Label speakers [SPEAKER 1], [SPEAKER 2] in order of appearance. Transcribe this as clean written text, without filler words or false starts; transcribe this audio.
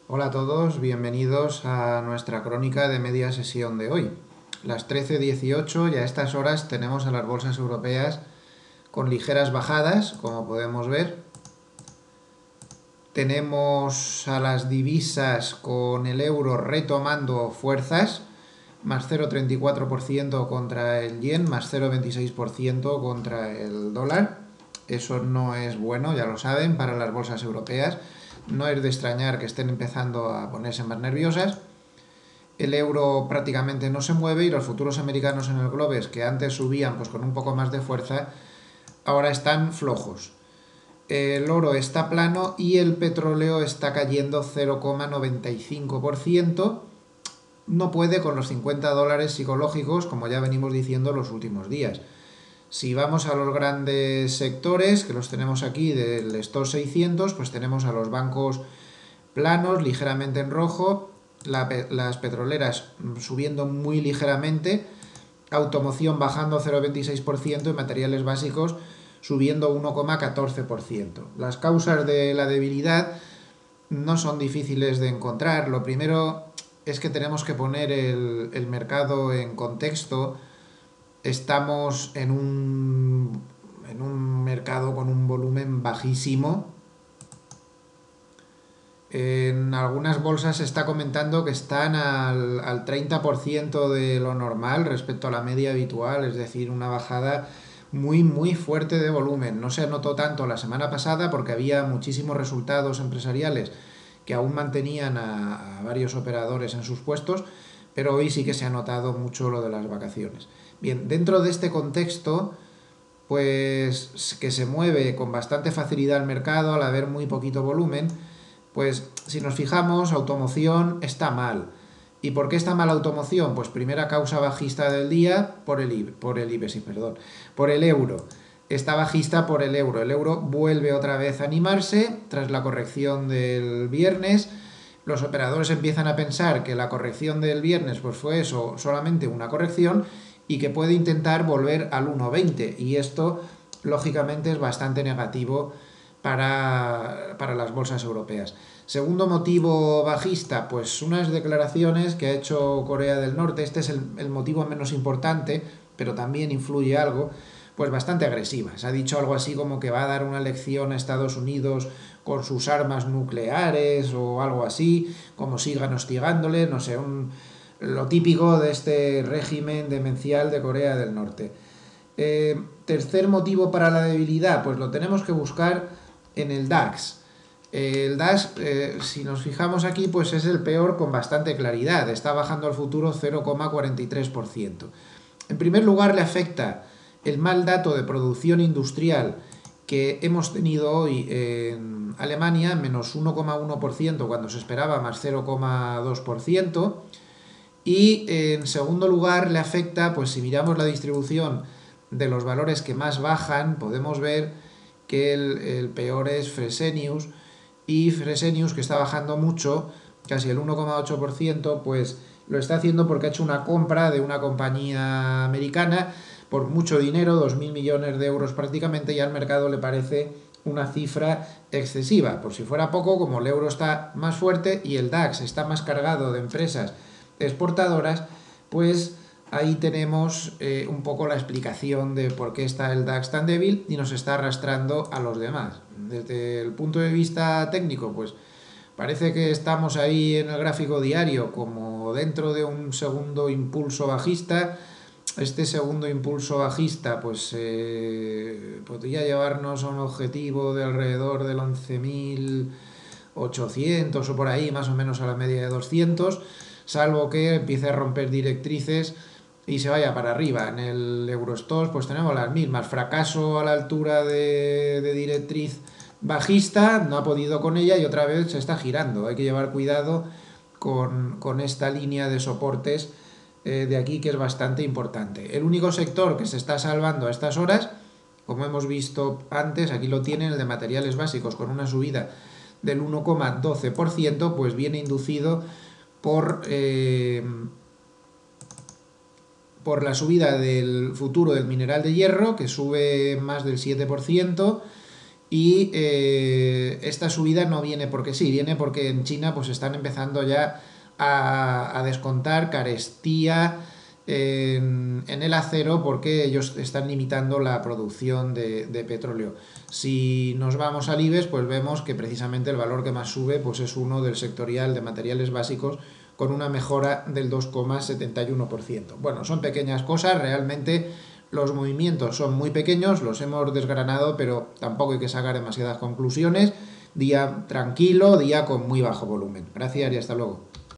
[SPEAKER 1] Hola a todos, bienvenidos a nuestra crónica de media sesión de hoy. Las 13:18 y a estas horas tenemos a las bolsas europeas con ligeras bajadas, como podemos ver. Tenemos a las divisas con el euro retomando fuerzas, más 0,34% contra el yen, más 0,26% contra el dólar. Eso no es bueno, ya lo saben, para las bolsas europeas. No es de extrañar que estén empezando a ponerse más nerviosas. El euro prácticamente no se mueve y los futuros americanos en el Globex, que antes subían pues con un poco más de fuerza, ahora están flojos. El oro está plano y el petróleo está cayendo 0,95%. No puede con los $50 psicológicos, como ya venimos diciendo los últimos días. Si vamos a los grandes sectores, que los tenemos aquí del Stoxx 600, pues tenemos a los bancos planos, ligeramente en rojo, las petroleras subiendo muy ligeramente, automoción bajando 0,26% y materiales básicos subiendo 1,14%. Las causas de la debilidad no son difíciles de encontrar. Lo primero es que tenemos que poner el mercado en contexto. Estamos en un mercado con un volumen bajísimo. En algunas bolsas se está comentando que están al 30% de lo normal respecto a la media habitual, es decir, una bajada muy fuerte de volumen. No se notó tanto la semana pasada porque había muchísimos resultados empresariales que aún mantenían a varios operadores en sus puestos, pero hoy sí que se ha notado mucho lo de las vacaciones. Bien, dentro de este contexto, pues que se mueve con bastante facilidad el mercado al haber muy poquito volumen, pues si nos fijamos, automoción está mal. ¿Y por qué está mal automoción? Pues primera causa bajista del día por el IBEX, sí, perdón, por el euro. Está bajista por el euro. El euro vuelve otra vez a animarse tras la corrección del viernes. Los operadores empiezan a pensar que la corrección del viernes pues fue eso, solamente una corrección, y que puede intentar volver al 1,20. Y esto, lógicamente, es bastante negativo para las bolsas europeas. Segundo motivo bajista, pues unas declaraciones que ha hecho Corea del Norte. Este es el motivo menos importante, pero también influye algo, pues bastante agresivas. Ha dicho algo así como que va a dar una lección a Estados Unidos con sus armas nucleares o algo así, como sigan hostigándole, no sé, lo típico de este régimen demencial de Corea del Norte. Tercer motivo para la debilidad, pues lo tenemos que buscar en el DAX. El DAX, si nos fijamos aquí, pues es el peor con bastante claridad. Está bajando al futuro 0,43%. En primer lugar, le afecta el mal dato de producción industrial que hemos tenido hoy en Alemania, menos 1,1% cuando se esperaba más 0,2%. Y en segundo lugar, le afecta, pues si miramos la distribución de los valores que más bajan, podemos ver que el peor es Fresenius, y Fresenius, que está bajando mucho, casi el 1,8%, pues lo está haciendo porque ha hecho una compra de una compañía americana por mucho dinero, 2.000 millones de euros prácticamente, y al mercado le parece una cifra excesiva. Por si fuera poco, como el euro está más fuerte y el DAX está más cargado de empresas exportadoras, pues ahí tenemos un poco la explicación de por qué está el DAX tan débil y nos está arrastrando a los demás. Desde el punto de vista técnico, pues parece que estamos ahí en el gráfico diario como dentro de un segundo impulso bajista. Este segundo impulso bajista pues podría llevarnos a un objetivo de alrededor del 11.800 o por ahí, más o menos a la media de 200, salvo que empiece a romper directrices y se vaya para arriba. En el Eurostoxx pues tenemos las mismas, fracaso a la altura de directriz bajista, no ha podido con ella y otra vez se está girando. Hay que llevar cuidado con esta línea de soportes de aquí, que es bastante importante. El único sector que se está salvando a estas horas, como hemos visto antes, aquí lo tienen, el de materiales básicos, con una subida del 1,12%, pues viene inducido por la subida del futuro del mineral de hierro, que sube más del 7%, y esta subida no viene porque sí, viene porque en China pues están empezando ya a descontar carestía en el acero porque ellos están limitando la producción de petróleo. Si nos vamos al IBEX, pues vemos que precisamente el valor que más sube pues es uno del sectorial de materiales básicos con una mejora del 2,71%. Bueno, son pequeñas cosas, realmente los movimientos son muy pequeños, los hemos desgranado, pero tampoco hay que sacar demasiadas conclusiones. Día tranquilo, día con muy bajo volumen. Gracias y hasta luego.